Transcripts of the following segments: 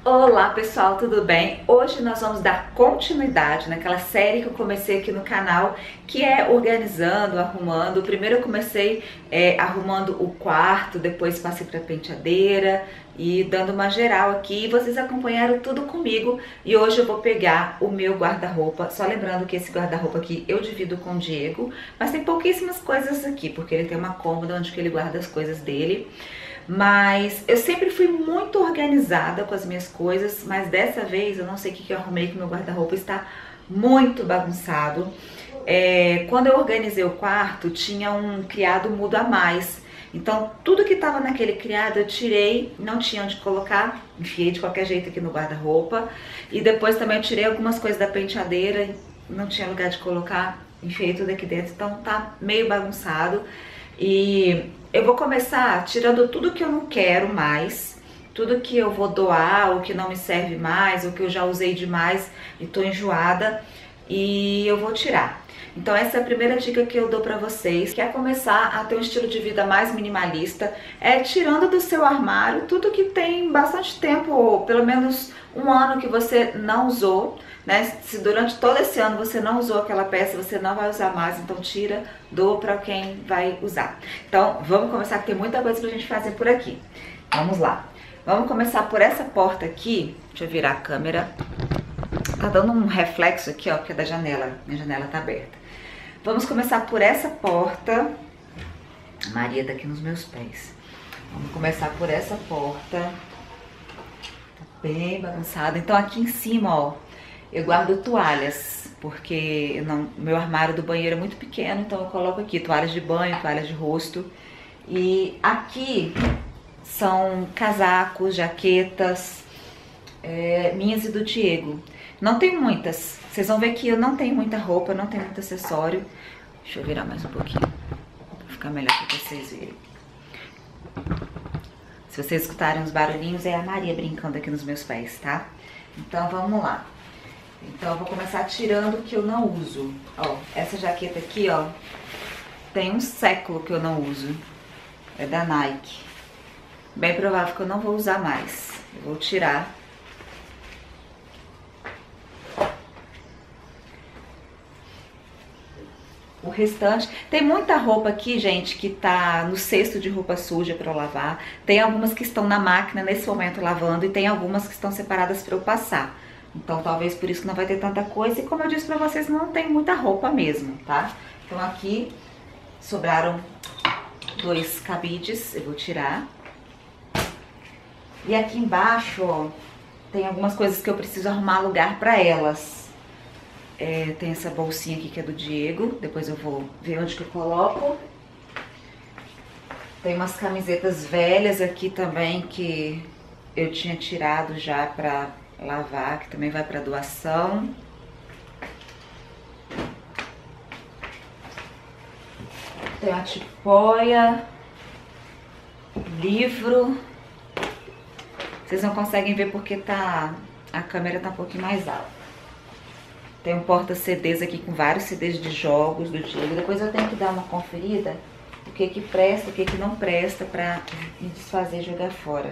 Olá pessoal, tudo bem? Hoje nós vamos dar continuidade naquela série que eu comecei aqui no canal, que é organizando, arrumando. Primeiro eu comecei arrumando o quarto, depois passei para penteadeira e dando uma geral aqui. Vocês acompanharam tudo comigo e hoje eu vou pegar o meu guarda-roupa. Só lembrando que esse guarda-roupa aqui eu divido com o Diego, mas tem pouquíssimas coisas aqui, porque ele tem uma cômoda onde que ele guarda as coisas dele. Mas eu sempre fui muito organizada com as minhas coisas, mas dessa vez eu não sei o que eu arrumei, que meu guarda-roupa está muito bagunçado. Quando eu organizei o quarto, tinha um criado mudo a mais. Então tudo que estava naquele criado eu tirei, não tinha onde colocar, enfiei de qualquer jeito aqui no guarda-roupa. E depois também eu tirei algumas coisas da penteadeira, não tinha lugar de colocar, enfiei tudo aqui dentro, então tá meio bagunçado. E eu vou começar tirando tudo que eu não quero mais, tudo que eu vou doar, o que não me serve mais, o que eu já usei demais e tô enjoada, e eu vou tirar. Então essa é a primeira dica que eu dou pra vocês. Quer começar a ter um estilo de vida mais minimalista, tirando do seu armário tudo que tem bastante tempo, ou pelo menos um ano que você não usou, né? Se durante todo esse ano você não usou aquela peça, você não vai usar mais, então tira, doa pra quem vai usar. Então vamos começar, que tem muita coisa pra gente fazer por aqui. Vamos lá. Vamos começar por essa porta aqui. Deixa eu virar a câmera. Tá dando um reflexo aqui, ó, porque é da janela. Minha janela tá aberta. Vamos começar por essa porta. A Maria tá aqui nos meus pés. Vamos começar por essa porta. Tá bem bagunçada. Então aqui em cima, ó, eu guardo toalhas, porque meu armário do banheiro é muito pequeno, então eu coloco aqui toalhas de banho, toalhas de rosto. E aqui são casacos, jaquetas, minhas e do Diego. Não tem muitas, vocês vão ver que eu não tenho muita roupa, não tenho muito acessório. Deixa eu virar mais um pouquinho, pra ficar melhor pra vocês verem. Se vocês escutarem os barulhinhos, é a Maria brincando aqui nos meus pés, tá? Então vamos lá. Então eu vou começar tirando o que eu não uso. Ó, essa jaqueta aqui, ó, tem um século que eu não uso. É da Nike. Bem provável que eu não vou usar mais. Eu vou tirar. O restante, tem muita roupa aqui, gente, que tá no cesto de roupa suja para eu lavar. Tem algumas que estão na máquina nesse momento lavando e tem algumas que estão separadas para eu passar. Então talvez por isso que não vai ter tanta coisa. E como eu disse pra vocês, não tem muita roupa mesmo, tá? Então aqui sobraram 2 cabides, eu vou tirar. E aqui embaixo, ó, tem algumas coisas que eu preciso arrumar lugar pra elas. Tem essa bolsinha aqui que é do Diego, depois eu vou ver onde que eu coloco. Tem umas camisetas velhas aqui também que eu tinha tirado já pra lavar, que também vai para doação. Tem uma tipóia, livro. Vocês não conseguem ver porque a câmera tá um pouquinho mais alta. Tem um porta-CDs aqui com vários CDs de jogos do Diego. Depois eu tenho que dar uma conferida o que que presta, o que que não presta pra me desfazer e jogar fora.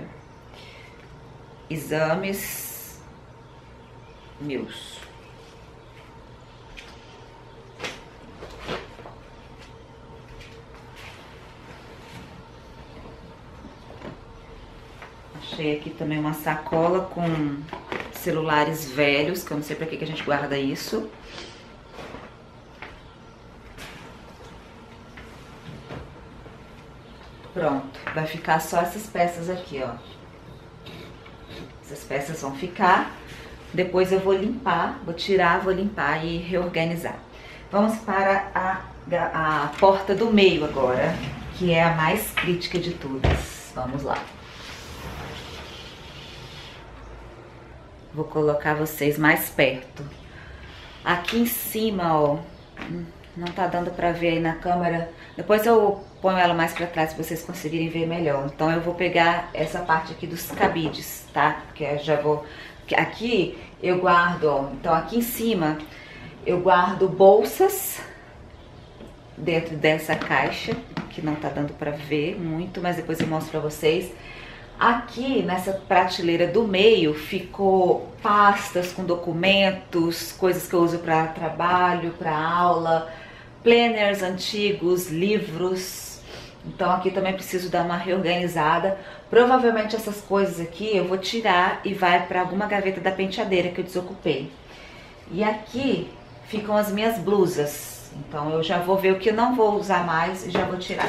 Exames meus. Achei aqui também uma sacola com celulares velhos, que eu não sei pra que a gente guarda isso. Pronto, vai ficar só essas peças aqui, ó. Essas peças vão ficar. Depois eu vou limpar, vou tirar, vou limpar e reorganizar. Vamos para a porta do meio agora, que é a mais crítica de todas. Vamos lá. Vou colocar vocês mais perto. Aqui em cima, ó, não tá dando pra ver aí na câmera. Depois eu ponho ela mais pra trás pra vocês conseguirem ver melhor. Então eu vou pegar essa parte aqui dos cabides, tá? Porque eu já vou... Aqui eu guardo, ó, então aqui em cima eu guardo bolsas dentro dessa caixa, que não tá dando pra ver muito, mas depois eu mostro pra vocês. Aqui nessa prateleira do meio ficou pastas com documentos, coisas que eu uso para trabalho, para aula, planners antigos, livros. Então aqui também preciso dar uma reorganizada. Provavelmente essas coisas aqui eu vou tirar e vai para alguma gaveta da penteadeira que eu desocupei. E aqui ficam as minhas blusas. Então eu já vou ver o que eu não vou usar mais e já vou tirar.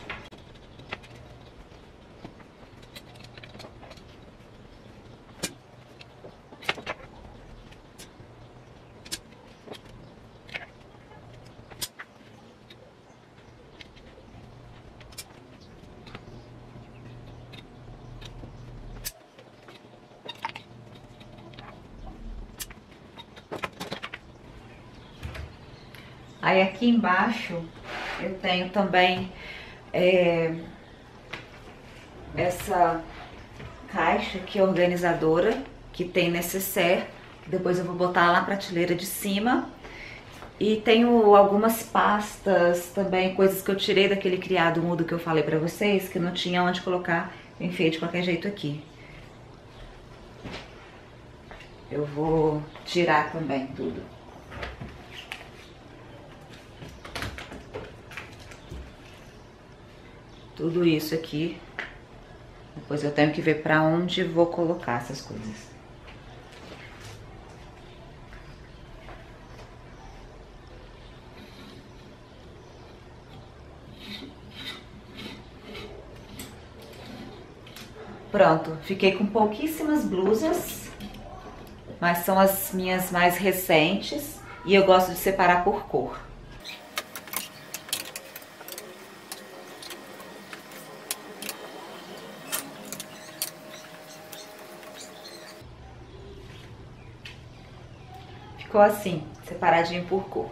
Aí aqui embaixo eu tenho também essa caixa aqui organizadora, que tem necessaire, depois eu vou botar lá na prateleira de cima. E tenho algumas pastas também, coisas que eu tirei daquele criado mudo que eu falei pra vocês, que não tinha onde colocar, eu enfiei de qualquer jeito aqui. Eu vou tirar também tudo. Tudo isso aqui, depois eu tenho que ver pra onde vou colocar essas coisas. Pronto, fiquei com pouquíssimas blusas, mas são as minhas mais recentes e eu gosto de separar por cor. Ficou assim, separadinho por cor.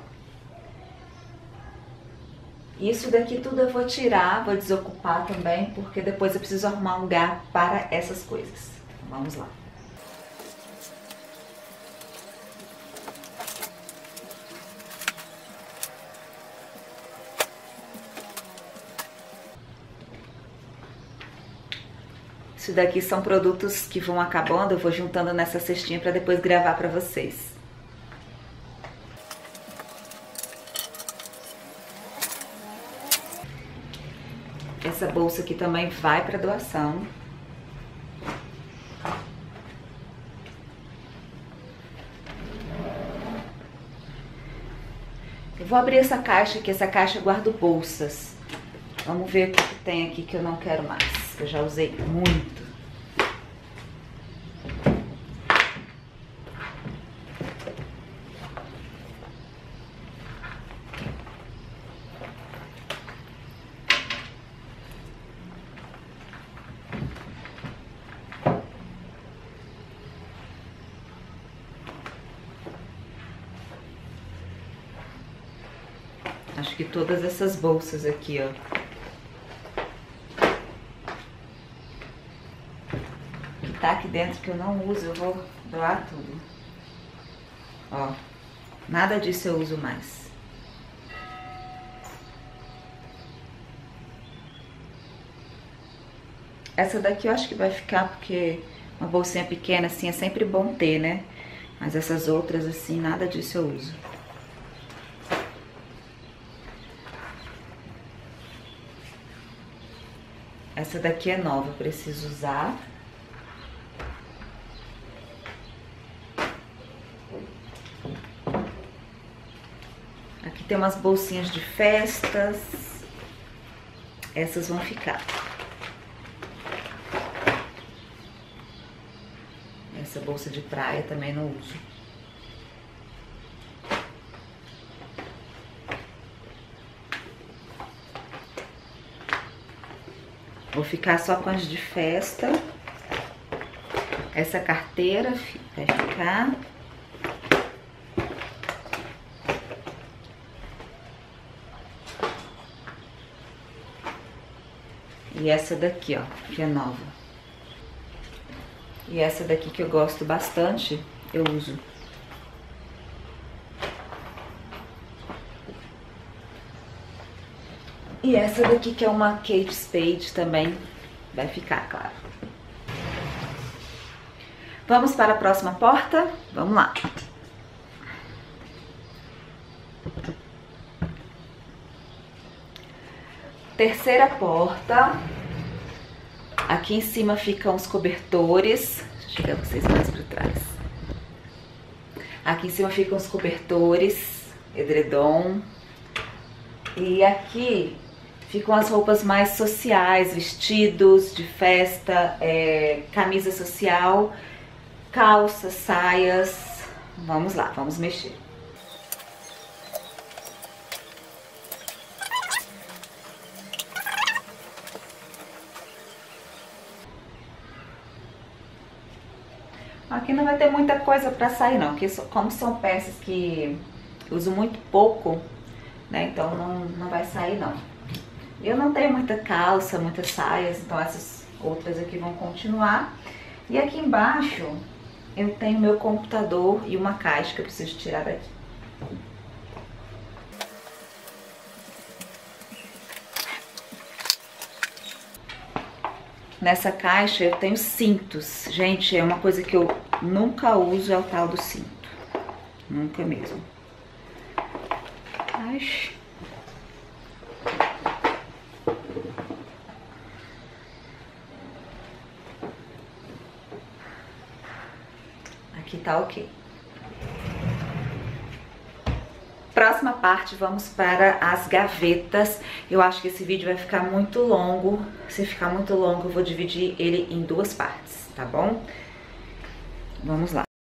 Isso daqui tudo eu vou tirar, vou desocupar também, porque depois eu preciso arrumar um lugar para essas coisas. Então, vamos lá. Isso daqui são produtos que vão acabando, eu vou juntando nessa cestinha para depois gravar para vocês. Essa bolsa aqui também vai para doação. Eu vou abrir essa caixa aqui, essa caixa eu guardo bolsas. Vamos ver o que tem aqui que eu não quero mais, que eu já usei muito. Acho que todas essas bolsas aqui, ó. Que tá aqui dentro que eu não uso, eu vou doar tudo. Ó, nada disso eu uso mais. Essa daqui eu acho que vai ficar porque uma bolsinha pequena assim é sempre bom ter, né? Mas essas outras assim, nada disso eu uso. Essa daqui é nova, eu preciso usar. Aqui tem umas bolsinhas de festas. Essas vão ficar. Essa bolsa de praia também não uso. Vou ficar só com as de festa. Essa carteira vai ficar. E essa daqui, ó, que é nova. E essa daqui que eu gosto bastante, eu uso. E essa daqui que é uma Kate Spade também vai ficar, claro. Vamos para a próxima porta? Vamos lá. Terceira porta. Aqui em cima ficam os cobertores. Deixa eu chegar vocês mais para trás. Aqui em cima ficam os cobertores, edredom. E aqui ficam as roupas mais sociais, vestidos de festa, camisa social, calças, saias. Vamos lá, vamos mexer. Aqui não vai ter muita coisa pra sair não, porque como são peças que eu uso muito pouco, né, então não vai sair não. Eu não tenho muita calça, muitas saias, então essas outras aqui vão continuar. E aqui embaixo eu tenho meu computador e uma caixa que eu preciso tirar daqui. Nessa caixa eu tenho cintos. Gente, é uma coisa que eu nunca uso, é o tal do cinto. Nunca mesmo. Ai. Aqui tá ok. Próxima parte, vamos para as gavetas. Eu acho que esse vídeo vai ficar muito longo. Se ficar muito longo, eu vou dividir ele em duas partes, tá bom? Vamos lá.